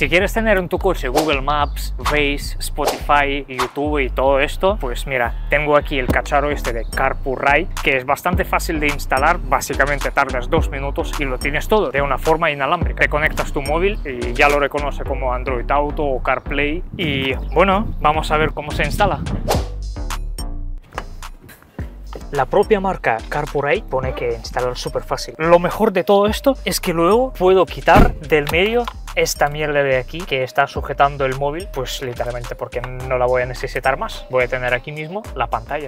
Si quieres tener en tu coche Google Maps, Waze, Spotify, YouTube y todo esto, pues mira, tengo aquí el cacharro este de CarPlay, que es bastante fácil de instalar, básicamente tardas 2 minutos y lo tienes todo de una forma inalámbrica. Te conectas tu móvil y ya lo reconoce como Android Auto o CarPlay y bueno, vamos a ver cómo se instala. La propia marca CarPlay pone que instalar súper fácil. Lo mejor de todo esto es que luego puedo quitar del medio esta mierda de aquí que está sujetando el móvil, pues literalmente porque no la voy a necesitar más. Voy a tener aquí mismo la pantalla.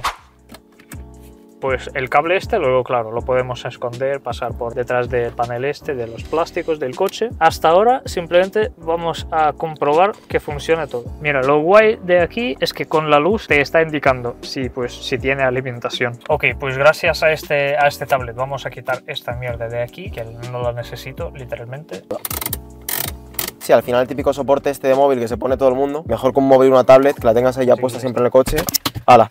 Pues el cable este, luego claro, lo podemos esconder, pasar por detrás del panel este, de los plásticos del coche. Hasta ahora simplemente vamos a comprobar que funcione todo. Mira, lo guay de aquí es que con la luz te está indicando si tiene alimentación. Ok, pues gracias a este tablet vamos a quitar esta mierda de aquí, que no la necesito literalmente. Sí, al final el típico soporte este de móvil que se pone todo el mundo, mejor con un móvil o una tablet, que la tengas ahí ya puesta siempre en el coche. ¡Hala!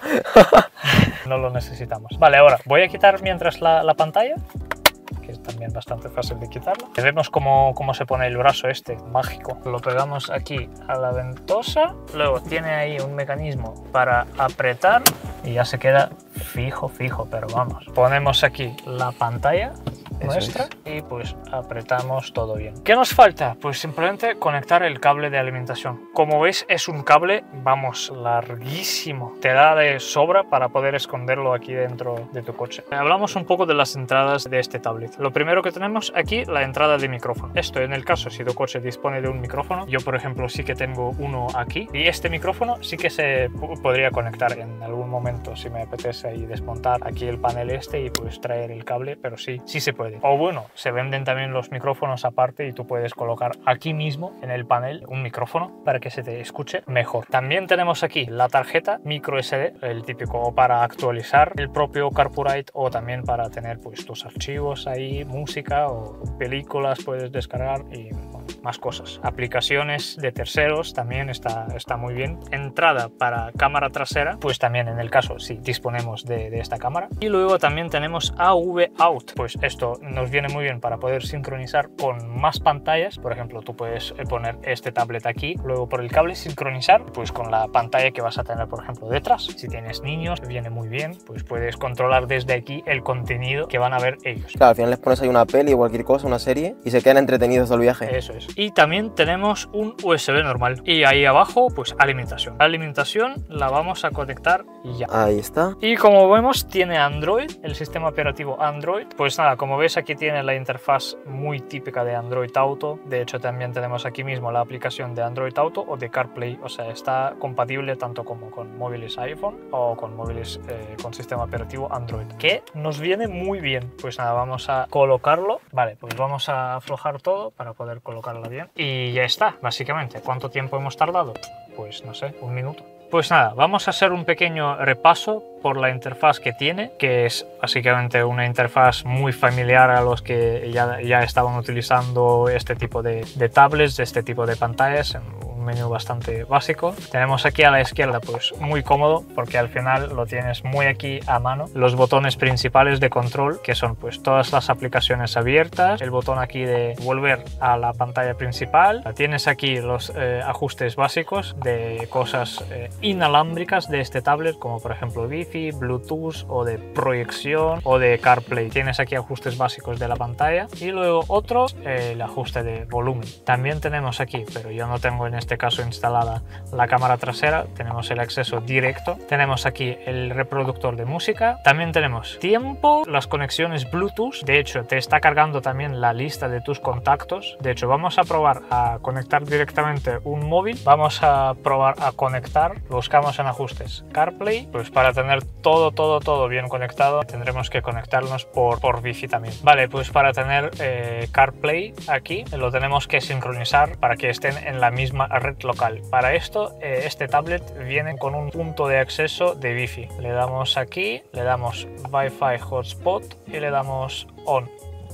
No lo necesitamos. Vale, ahora voy a quitar mientras la pantalla, que es también bastante fácil de quitarla. Vemos cómo se pone el brazo este, mágico. Lo pegamos aquí a la ventosa, luego tiene ahí un mecanismo para apretar y ya se queda fijo, pero vamos. Ponemos aquí la pantalla nuestra y pues apretamos todo bien. ¿Qué nos falta? Pues simplemente conectar el cable de alimentación. Como veis es un cable, vamos, larguísimo. Te da de sobra para poder esconderlo aquí dentro de tu coche. Hablamos un poco de las entradas de este tablet. Lo primero que tenemos aquí, la entrada de micrófono. Esto en el caso si tu coche dispone de un micrófono. Yo por ejemplo sí que tengo uno aquí y este micrófono sí que se podría conectar en algún momento si me apetece ahí desmontar aquí el panel este y pues traer el cable, pero sí se puede. O bueno, se venden también los micrófonos aparte y tú puedes colocar aquí mismo en el panel un micrófono para que se te escuche mejor. También tenemos aquí la tarjeta micro SD, el típico para actualizar el propio CarPlay o también para tener pues tus archivos ahí, música o películas puedes descargar y bueno, más cosas. Aplicaciones de terceros también está muy bien. Entrada para cámara trasera, pues también en el caso si disponemos de esta cámara. Y luego también tenemos AV Out, pues esto nos viene muy bien para poder sincronizar con más pantallas. Por ejemplo, tú puedes poner este tablet aquí, luego por el cable sincronizar pues con la pantalla que vas a tener por ejemplo detrás. Si tienes niños viene muy bien, pues puedes controlar desde aquí el contenido que van a ver ellos. Claro, al final les pones ahí una peli o cualquier cosa, una serie y se quedan entretenidos todo el viaje. Eso es. Y también tenemos un USB normal y ahí abajo pues alimentación. La alimentación la vamos a conectar y ya. Ahí está. Y como vemos tiene Android, el sistema operativo Android. Pues nada, como ves aquí tiene la interfaz muy típica de Android Auto. De hecho también tenemos aquí mismo la aplicación de Android Auto o de CarPlay. O sea, está compatible tanto como con móviles iPhone o con móviles con sistema operativo Android, que nos viene muy bien. Pues nada, vamos a colocarlo. Vale, pues vamos a aflojar todo para poder colocarla bien. Y ya está, básicamente. ¿Cuánto tiempo hemos tardado? Pues no sé, 1 minuto. Pues nada, vamos a hacer un pequeño repaso por la interfaz que tiene, que es básicamente una interfaz muy familiar a los que ya estaban utilizando este tipo de tablets, de este tipo de pantallas. Menú bastante básico. Tenemos aquí a la izquierda pues muy cómodo porque al final lo tienes muy aquí a mano. Los botones principales de control que son pues todas las aplicaciones abiertas, el botón aquí de volver a la pantalla principal. Tienes aquí los ajustes básicos de cosas inalámbricas de este tablet como por ejemplo Wi-Fi, Bluetooth o de proyección o de CarPlay. Tienes aquí ajustes básicos de la pantalla y luego otro el ajuste de volumen. También tenemos aquí, pero yo no tengo en este caso instalada la cámara trasera, tenemos el acceso directo, tenemos aquí el reproductor de música, también tenemos tiempo, las conexiones Bluetooth, de hecho te está cargando también la lista de tus contactos. De hecho vamos a probar a conectar directamente un móvil, vamos a probar a conectar, buscamos en ajustes CarPlay, pues para tener todo bien conectado tendremos que conectarnos por Wi-Fi también. Vale, pues para tener CarPlay aquí lo tenemos que sincronizar para que estén en la misma red local. Para esto este tablet viene con un punto de acceso de Wi-Fi. Le damos aquí, le damos Wi-Fi hotspot y le damos on.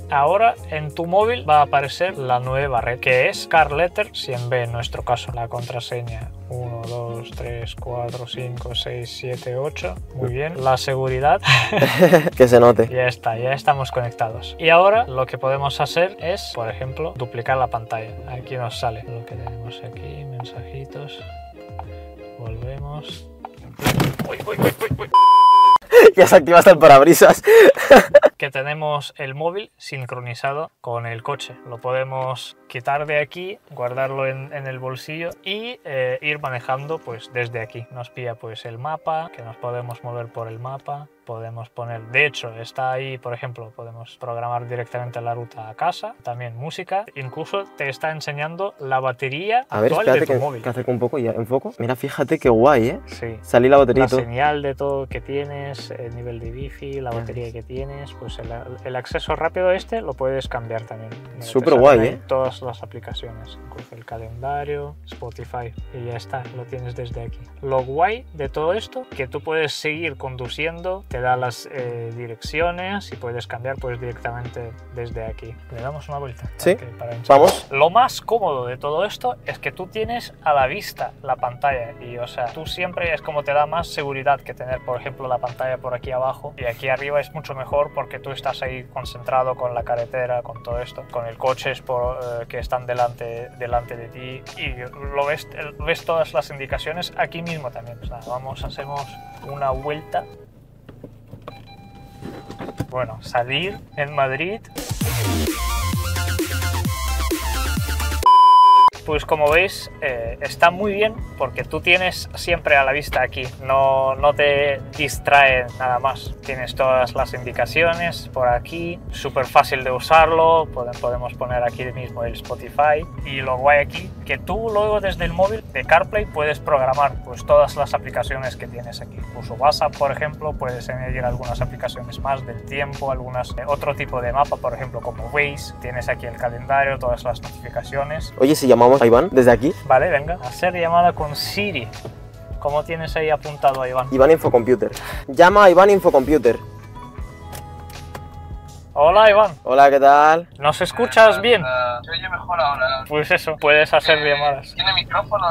Ahora en tu móvil va a aparecer la nueva red, que es CarLetter 100B, en nuestro caso. La contraseña 1, 2, 3, 4, 5, 6, 7, 8. Muy bien. La seguridad. Que se note. Ya está, ya estamos conectados. Y ahora lo que podemos hacer es, por ejemplo, duplicar la pantalla. Aquí nos sale lo que tenemos aquí, mensajitos. Volvemos. Uy, uy, uy, uy, uy. Ya se activa hasta el parabrisas. Que tenemos el móvil sincronizado con el coche. Lo podemos quitar de aquí, guardarlo en el bolsillo y ir manejando pues desde aquí. Nos pilla pues el mapa, que nos podemos mover por el mapa. Podemos poner, de hecho está ahí, por ejemplo, podemos programar directamente la ruta a casa, también música, incluso te está enseñando la batería A ver, actual espérate de tu que móvil. acerco un poco y ya enfoco. Mira, fíjate qué guay, ¿eh? Sí. Salí la batería La y todo. señal de todo que tienes, el nivel de wifi, la batería que tienes, pues el acceso rápido este lo puedes cambiar también. Mira, Súper te guay, salen ahí ¿eh? todas las aplicaciones, incluso el calendario, Spotify, y ya está, lo tienes desde aquí. Lo guay de todo esto, que tú puedes seguir conduciendo, te da las direcciones y puedes cambiar pues directamente desde aquí. Le damos una vuelta. Sí, para vamos. Lo más cómodo de todo esto es que tú tienes a la vista la pantalla y o sea, tú siempre es como te da más seguridad que tener por ejemplo la pantalla por aquí abajo, y aquí arriba es mucho mejor porque tú estás ahí concentrado con la carretera, con todo esto, con el coche que están delante de ti y lo ves todas las indicaciones aquí mismo también. O sea, vamos, hacemos una vuelta. Bueno, salir en Madrid. Pues como veis está muy bien porque tú tienes siempre a la vista aquí, no te distrae nada más. Tienes todas las indicaciones por aquí, súper fácil de usarlo, podemos poner aquí mismo el Spotify. Y lo guay aquí, que tú luego desde el móvil de CarPlay puedes programar pues todas las aplicaciones que tienes aquí. Incluso WhatsApp, por ejemplo, puedes añadir algunas aplicaciones más del tiempo, algunas otro tipo de mapa, por ejemplo como Waze. Tienes aquí el calendario, todas las notificaciones. Oye, si llamamos a Iván desde aquí. Vale, venga. Hacer llamada con Siri. ¿Cómo tienes ahí apuntado a Iván? Iván Infocomputer. Llama a Iván Infocomputer. Hola, Iván. Hola, ¿qué tal? ¿Nos escuchas bien? Se oye mejor ahora. Pues eso, puedes hacer llamadas. ¿Tiene micrófono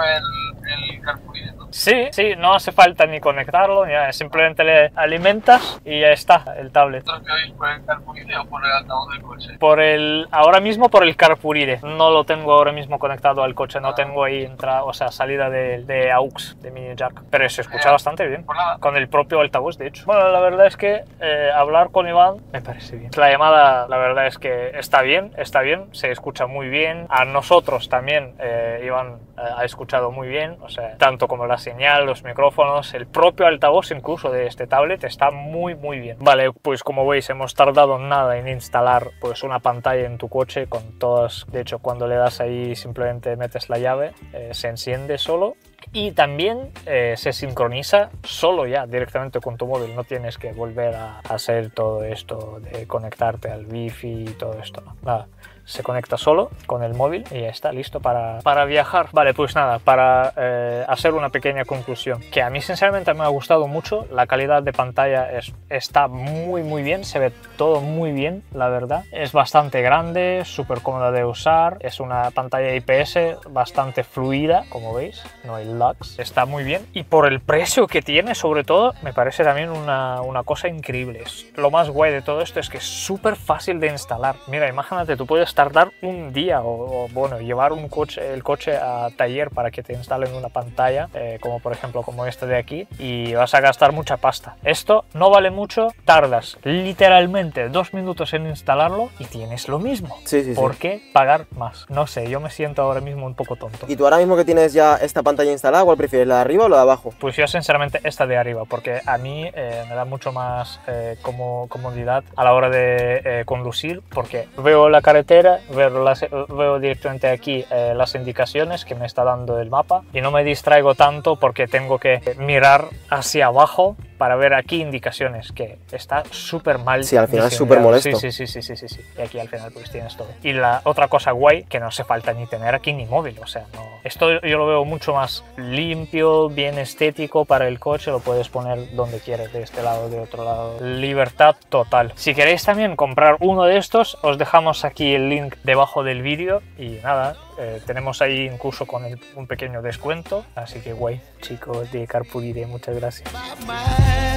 el Carpuride? Sí, no hace falta ni conectarlo, ni nada. Simplemente le alimentas y ya está el tablet. ¿Vosotros que oís por el Carpuride o por el altavoz del coche? Ahora mismo por el Carpuride. No lo tengo ahora mismo conectado al coche, no tengo ahí salida de AUX, de mini jack. Pero se escucha bastante bien. Pues nada. Con el propio altavoz, de hecho. Bueno, la verdad es que hablar con Iván me parece bien. La llamada, la verdad es que está bien, se escucha muy bien. A nosotros también, Iván ha escuchado muy bien, o sea, tanto como la señal, los micrófonos, el propio altavoz incluso de este tablet está muy bien. Vale, pues como veis hemos tardado nada en instalar pues una pantalla en tu coche con todas, de hecho cuando le das ahí simplemente metes la llave, se enciende solo. Y también se sincroniza solo ya directamente con tu móvil, no tienes que volver a hacer todo esto de conectarte al wifi y todo esto, no, nada. Se conecta solo con el móvil y ya está listo para viajar. Vale, pues nada, para hacer una pequeña conclusión, que a mí sinceramente me ha gustado mucho, la calidad de pantalla está muy bien, se ve todo muy bien, la verdad. Es bastante grande, súper cómoda de usar, es una pantalla IPS bastante fluida, como veis, no hay lags, está muy bien. Y por el precio que tiene, sobre todo, me parece también una cosa increíble. Lo más guay de todo esto es que es súper fácil de instalar. Mira, imagínate, tú puedes tardar un día o bueno, llevar el coche a taller para que te instalen una pantalla, como por ejemplo como esta de aquí, y vas a gastar mucha pasta. Esto no vale mucho, tardas literalmente 2 minutos en instalarlo y tienes lo mismo. Sí. ¿Por qué pagar más? No sé, yo me siento ahora mismo un poco tonto. ¿Y tú ahora mismo que tienes ya esta pantalla instalada, cuál prefieres, la de arriba o la de abajo? Pues yo sinceramente esta de arriba, porque a mí me da mucho más comodidad a la hora de conducir, porque veo la carretera, veo directamente aquí las indicaciones que me está dando el mapa y no me distraigo tanto porque tengo que mirar hacia abajo para ver aquí indicaciones, que está súper mal. Sí, al final es diseñado. súper molesto. Sí. Y aquí al final pues tienes todo. Y la otra cosa guay, que no hace falta ni tener aquí ni móvil, o sea, no. Esto yo lo veo mucho más limpio, bien estético para el coche, lo puedes poner donde quieres, de este lado, de otro lado. Libertad total. Si queréis también comprar uno de estos, os dejamos aquí el link debajo del vídeo y nada, tenemos ahí incluso con un pequeño descuento, así que guay, chicos de Carpulide, muchas gracias.